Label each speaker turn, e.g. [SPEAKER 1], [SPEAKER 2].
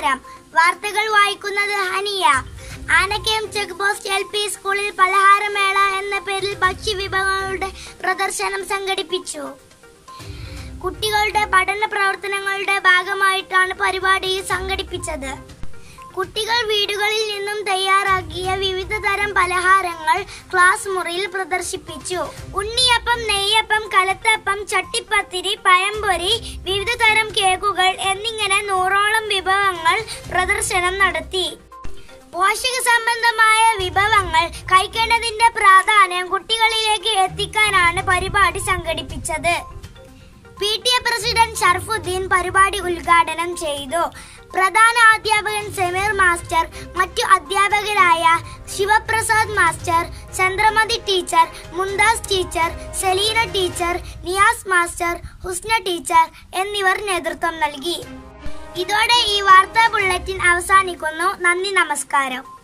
[SPEAKER 1] നമസ്കാരം. വാർത്തകൾ വായിക്കുന്നത് Haniya. Anakkayam check post LP സ്കൂളിൽ പലഹാരമേള എന്ന പേരിൽ ഭക്ഷ്യവിഭവങ്ങളുടെ പ്രദർശനം സംഘടിപ്പിച്ചു. കുട്ടികളുടെ പഠന പ്രവർത്തനങ്ങളുടെ ഭാഗമായിട്ടാണ് പരിപാടി സംഘടിപ്പിച്ചത്. കുട്ടികൾ വീടുകളിൽ നിന്നും തയ്യാറാക്കിയ വിവിധ തരം പലഹാരങ്ങൾ ക്ലാസ് മുറിയിൽ പ്രദർശിപ്പിച്ചു. ഉണ്ണിയപ്പം, നെയ്യപ്പം, കലത്തപ്പം, ചട്ടിപ്പത്തിരി, പഴംപൊരി, വിവിധ തരം കേക്കുകൾ എന്നിങ്ങനെ 100ഓളം വിഭവങ്ങൾ പ്രദർശനം നടത്തി. പോഷക സംബന്ധമായ വിഭവങ്ങൾ കഴിക്കേണ്ടതിന്റെ പ്രാധാന്യം കുട്ടികളിലേക്ക് എത്തിക്കാനാണ് പരിപാടി സംഘടിപ്പിച്ചത്. PTA പ്രസിഡന്റ് ഷർഫുദ്ദീൻ പരിപാടി ഉദ്ഘാടനം ചെയ്തു. പ്രധാന അധ്യാപകൻ സമീർ മാസ്റ്റർ, മറ്റു അധ്യാപകരായ Shivaprasad master, Chandramathi teacher, Mumtaz teacher, Selina teacher, Niyas master, Husna teacher എന്നിവർ നേതൃത്വം നൽകി. ഇതോടെ ഈ വാർത്താ ബുള്ളറ്റിൻ അവസാനിക്കുന്നു. നന്ദി, നമസ്കാരം.